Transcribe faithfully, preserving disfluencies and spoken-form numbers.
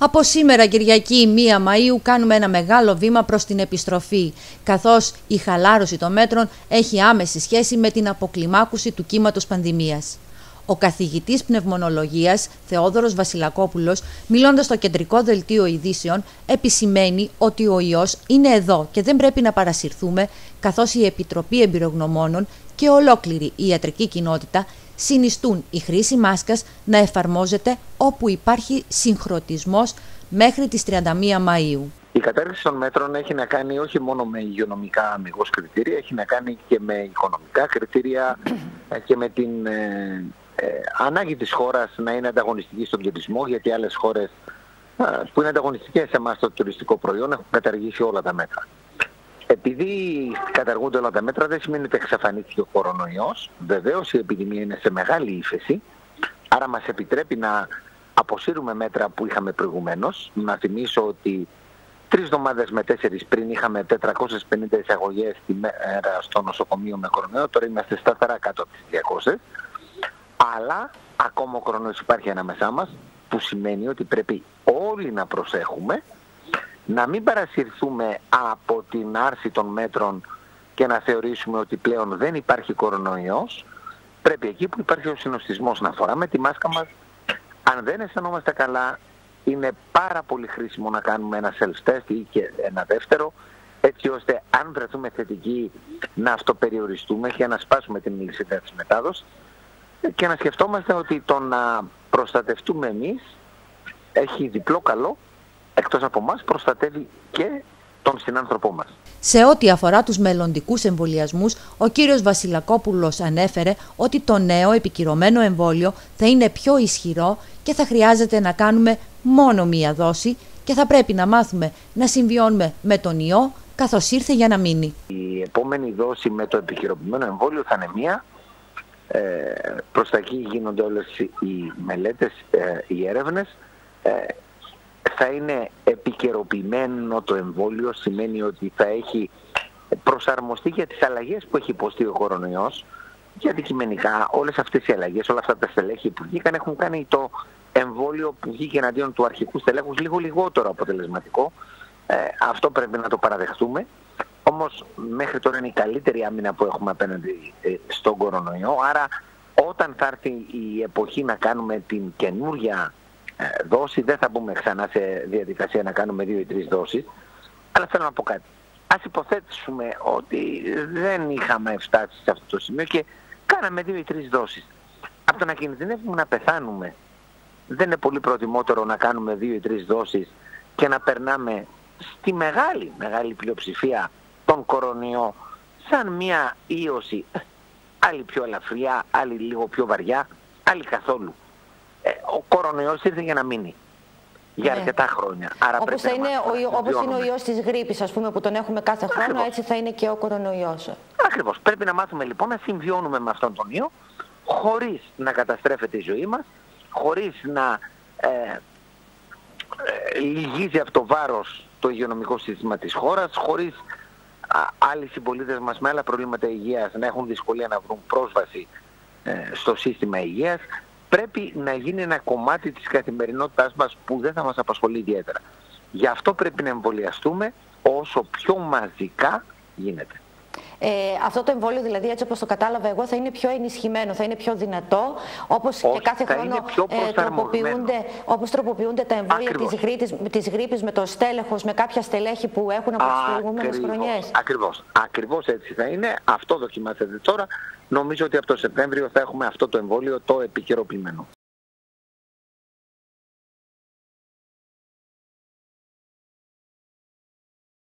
Από σήμερα Κυριακή πρώτη Μαΐου κάνουμε ένα μεγάλο βήμα προς την επιστροφή, καθώς η χαλάρωση των μέτρων έχει άμεση σχέση με την αποκλιμάκωση του κύματος πανδημίας. Ο καθηγητής πνευμονολογίας Θεόδωρος Βασιλακόπουλος, μιλώντας στο κεντρικό δελτίο ειδήσεων, επισημαίνει ότι ο ιός είναι εδώ και δεν πρέπει να παρασυρθούμε, καθώς η Επιτροπή Εμπειρογνωμόνων και ολόκληρη η ιατρική κοινότητα συνιστούν η χρήση μάσκας να εφαρμόζεται όπου υπάρχει συγχρονισμός μέχρι τις τριάντα μία Μαΐου. Η κατάργηση των μέτρων έχει να κάνει όχι μόνο με υγειονομικά αμιγώς κριτήρια, έχει να κάνει και με οικονομικά κριτήρια και με την ε, ε, ανάγκη της χώρας να είναι ανταγωνιστική στον τουρισμό, γιατί άλλες χώρες ε, που είναι ανταγωνιστικές σε εμάς το τουριστικό προϊόν έχουν καταργήσει όλα τα μέτρα. Επειδή καταργούνται όλα τα μέτρα δεν σημαίνει ότι εξαφανίστηκε ο κορονοϊός. Βεβαίως η επιδημία είναι σε μεγάλη ύφεση, άρα μας επιτρέπει να αποσύρουμε μέτρα που είχαμε προηγουμένως. Να θυμίσω ότι τρεις εβδομάδες με τέσσερις πριν είχαμε τετρακόσιες πενήντα εισαγωγές τη μέρα στο νοσοκομείο με κορονοϊό, τώρα είμαστε σταθερά κάτω από τις διακόσιες. Αλλά ακόμα ο κορονοϊός υπάρχει ανάμεσά μας, που σημαίνει ότι πρέπει όλοι να προσέχουμε, να μην παρασυρθούμε από την άρση των μέτρων και να θεωρήσουμε ότι πλέον δεν υπάρχει κορονοϊός. Πρέπει εκεί που υπάρχει ο συνοστισμός να φοράμε τη μάσκα μας. Αν δεν αισθανόμαστε καλά, είναι πάρα πολύ χρήσιμο να κάνουμε ένα self-test ή και ένα δεύτερο, έτσι ώστε αν βρεθούμε θετικοί να αυτοπεριοριστούμε και να σπάσουμε την αλυσίδα της μετάδοσης και να σκεφτόμαστε ότι το να προστατευτούμε εμείς έχει διπλό καλό. Εκτός από εμάς προστατεύει και τον συνάνθρωπό μας. Σε ό,τι αφορά τους μελλοντικούς εμβολιασμούς, ο κύριος Βασιλακόπουλος ανέφερε ότι το νέο επικυρωμένο εμβόλιο θα είναι πιο ισχυρό και θα χρειάζεται να κάνουμε μόνο μία δόση και θα πρέπει να μάθουμε να συμβιώνουμε με τον ιό καθώς ήρθε για να μείνει. Η επόμενη δόση με το επικυρωμένο εμβόλιο θα είναι μία. Ε, προς τα εκεί γίνονται όλες οι μελέτες, ε, οι έρευνες. Ε, θα είναι επικαιροποιημένο το εμβόλιο, σημαίνει ότι θα έχει προσαρμοστεί για τις αλλαγές που έχει υποστεί ο κορονοϊός και αντικειμενικά όλες αυτές οι αλλαγές, όλα αυτά τα στελέχη που βγήκαν έχουν κάνει το εμβόλιο που βγήκε εναντίον του αρχικού στελέχους λίγο λιγότερο αποτελεσματικό. Ε, αυτό πρέπει να το παραδεχτούμε. Όμως μέχρι τώρα είναι η καλύτερη άμυνα που έχουμε απέναντι ε, στον κορονοϊό, άρα όταν θα έρθει η εποχή να κάνουμε την καινούρια δόση, δεν θα μπούμε ξανά σε διαδικασία να κάνουμε δύο ή τρεις δόσεις, αλλά θέλω να πω κάτι. Ας υποθέσουμε ότι δεν είχαμε φτάσει σε αυτό το σημείο και κάναμε δύο ή τρεις δόσεις. Από το να κινδυνεύουμε να πεθάνουμε, δεν είναι πολύ προτιμότερο να κάνουμε δύο ή τρεις δόσεις και να περνάμε στη μεγάλη, μεγάλη πλειοψηφία τον κορονοϊό σαν μια ίωση, άλλη πιο ελαφριά, άλλη λίγο πιο βαριά, άλλη καθόλου. Ο κορονοϊός ήρθε για να μείνει για αρκετά χρόνια. Άρα όπως, θα είναι ο, όπως είναι ο ιός της γρίπης, ας πούμε, που τον έχουμε κάθε χρόνο, ακριβώς. Έτσι θα είναι και ο κορονοϊός. Ακριβώς. Πρέπει να μάθουμε λοιπόν να συμβιώνουμε με αυτόν τον ιό, χωρίς να καταστρέφεται η ζωή μας, χωρίς να ε, ε, λυγίζει από το βάρος το υγειονομικό σύστημα της χώρας, χωρίς α, άλλοι συμπολίτες μας με άλλα προβλήματα υγείας να έχουν δυσκολία να βρουν πρόσβαση ε, στο σύστημα υγείας. Πρέπει να γίνει ένα κομμάτι της καθημερινότητάς μας που δεν θα μας απασχολεί ιδιαίτερα. Γι' αυτό πρέπει να εμβολιαστούμε όσο πιο μαζικά γίνεται. Ε, αυτό το εμβόλιο, δηλαδή, έτσι όπως το κατάλαβα εγώ, θα είναι πιο ενισχυμένο, θα είναι πιο δυνατό, όπως Όχι, και κάθε χρόνο ε, τροποποιούνται, όπως τροποποιούνται τα εμβόλια της γρίπης, της γρίπης με το στέλεχος, με κάποια στελέχη που έχουν από τις προηγούμενες χρονιές. Ακριβώς. Ακριβώς έτσι θα είναι. Αυτό δοκιμάζεται τώρα. Νομίζω ότι από το Σεπτέμβριο θα έχουμε αυτό το εμβόλιο το επικαιροποιημένο.